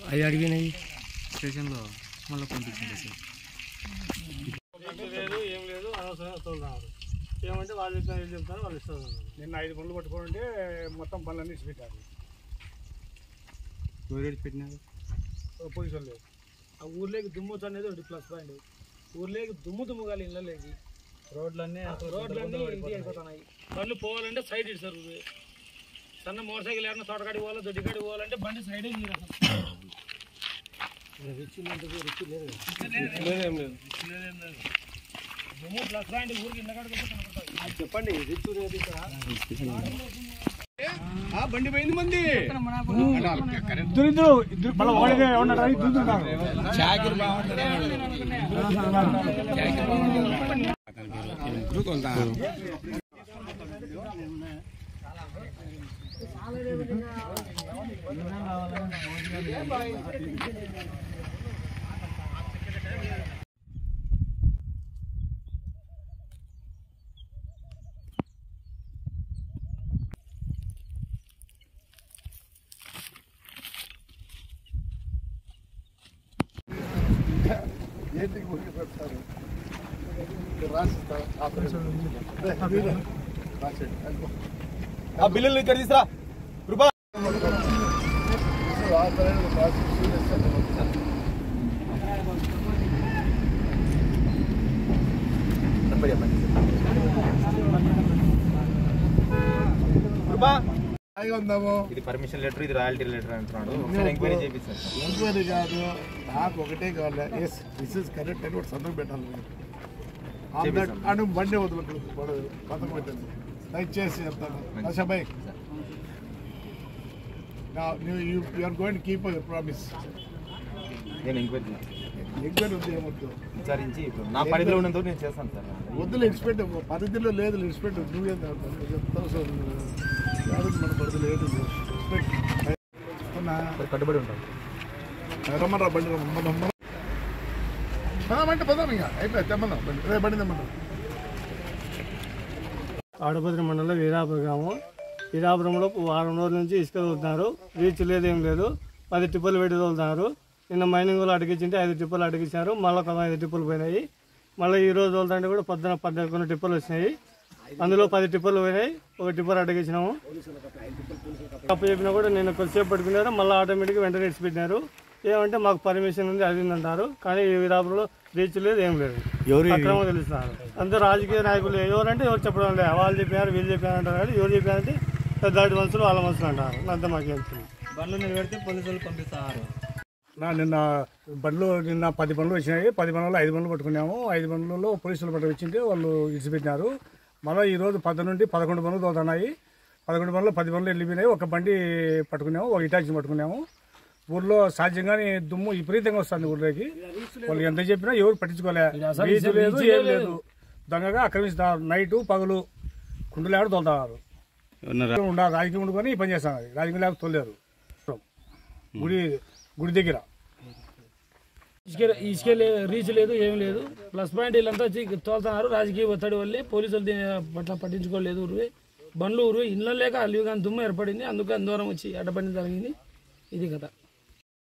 అవి అడిగినాయి స్టేషన్లో మళ్ళీ పంపించింది సార్. లేదు ఏం లేదు అనవసరంగా తోలుతున్నారు. ఏమంటే వాళ్ళు చెప్తారు ఏం చెప్తారు వాళ్ళు ఇస్తారు. నిన్న 5 బండ్లు పట్టుకుంటే మొత్తం బండ్లన్నీ ఇచ్చిపెట్టారు. ఎవరు పెట్టినారు? పోలీసు వాళ్ళు. ఆ ఊర్లోకి దుమ్ము అనేది ఒకటి ప్లస్ పాయింట్. ఊర్లోకి దుమ్ముగాలి ఇళ్ళలోకి రోడ్లన్నీ ఇది అయిపోతున్నాయి. బండ్లు పోవాలంటే సైడ్ ఇస్తారు. సన్న మోటార్ సైకిల్ ఏమన్నా తోటకాడికి పోవాలా దొడ్డికాడికి పోవాలంటే బండి సైడే తీరు. దుమ్ము ప్లస్ పాయింట్ ఊరికి ఇళ్ళ కాడికి చెప్పండి. బండి పోయింది మంది ఇద్దరు వాళ్ళకే బిల్లులు ఇక్కడ తీసురా రూపా. ఇది పర్మిషన్ లెటర్, ఇది రాయల్టీ లెటర్ అంటున్నాడు. ఎంక్వైరీ చేపిస్తాను. ఎంక్వైరీ కాదు, నాకు ఒకటే కావాలి. ఎస్ దిస్ ఇస్ కరెక్ట్ అని ఒకటి సంతకం పెట్టాలి. అను బండి వదులు సంతకం పెట్టండి దయచేసి చెప్తాను. Ashabai you are going to keep your promise. నేను ఎంక్వైరీ ఉంది ఏమొద్దు విచారించి నా పరిధిలో ఉన్నంత నేను చేస్తాను సార్. వద్దులు ఇన్స్పెక్ట్ పరిధిలో లేదు ఇన్స్పెక్ట్ నువ్వేం చెప్తావు సార్. మన పరిధిలో లేదు కట్టుబడి ఉంటాను. రమ్మరా బండి అంటే పదాం ఇంకా అయిపోయి తెమ్మన్నాం బండి తెమ్మన్నాం. ఆడపత్రి మండలం వీరాపురం గ్రామం. వీరాపురంలో వారం రోజుల నుంచి ఇసుక తోలుతున్నారు. రీచ్ లేదు ఏం లేదు. 10 టిప్పులు పెట్టి తోలుతున్నారు. నిన్న మైనింగ్ వాళ్ళు అడిగించింటే 5 టిప్పులు అడిగించారు. మళ్ళీ 5 టిప్పులు పోయినాయి. మళ్ళీ ఈ రోజు తోలుతుంటే కూడా 11 టిప్పులు వచ్చినాయి. అందులో 10 టిప్పులు పోయినాయి. 1 టిప్పర్ అడిగించినాము. తప్పు చెప్పినా కూడా నేను కొద్దిసేపు పట్టుకున్నారు. మళ్ళీ ఆటోమేటిక్గా వెంటనే ఇచ్చిపెట్టినారు. ఏమంటే మాకు పర్మిషన్ ఉంది అది ఉందంటారు. కానీ ఈ వీరాపురంలో రీచ్ లేదు ఏం లేదు. అక్రమం తెలుస్తున్నారు. అంతే రాజకీయ నాయకులు ఎవరంటే ఎవరు చెప్పడం లేదు. వాళ్ళు చెప్పారు వీళ్ళు చెప్పారు అంటారు. కానీ ఎవరు చెప్పారంటే పెద్దాటి మనుషులు వాళ్ళ మనుషులు అంటారు. అంతా మాకేం బండ్లు నిలబెడితే పోలీసులు పంపిస్తారు. నిన్న 10 బండ్లు వచ్చినాయి. 10 బండ్లలో 5 బండ్లు పట్టుకున్నాము. 5 బండ్లలో పోలీసులు పట్టుకొచ్చింటే వాళ్ళు ఇచ్చిపెట్టినారు. మళ్ళీ ఈరోజు 10 నుండి 11 బండ్లు తోలుతున్నాయి. 11 బండ్లు 10 బండ్లు వెళ్ళిపోయినాయి. ఒక బండి పట్టుకున్నాము, ఒక ఇటాచి పట్టుకున్నాము. ఊర్లో సహజంగానే దుమ్ము విపరీతంగా వస్తుంది ఊర్లోకి. వాళ్ళు ఎంత చెప్పినా ఎవరు పట్టించుకోలే. రీచ్ లేదు ఏం లేదు. దొంగగా ఆక్రమిస్తున్నారు. నైటు పగలు కుండలేడు తోలుతున్నారు. ఉండాలి రాజకీయం ఉండుకొని ఈ పని చేస్తున్నారు. రాజకీయం లేక తోలేరు. గుడి దగ్గర ఇసుక రీచ్ లేదు ఏం లేదు. ప్లస్ పాయింట్ వీళ్ళంతా తోలుతున్నారు. రాజకీయ ఒత్తిడి వల్లే పోలీసులు దీని పట్ల పట్టించుకోలేదు. బండ్లు ఇళ్ళ లేక అల్లు కానీ దుమ్ము ఏర్పడింది. అందుకని దూరం వచ్చి అడ్డపడింది జరిగింది. ఇది కథ.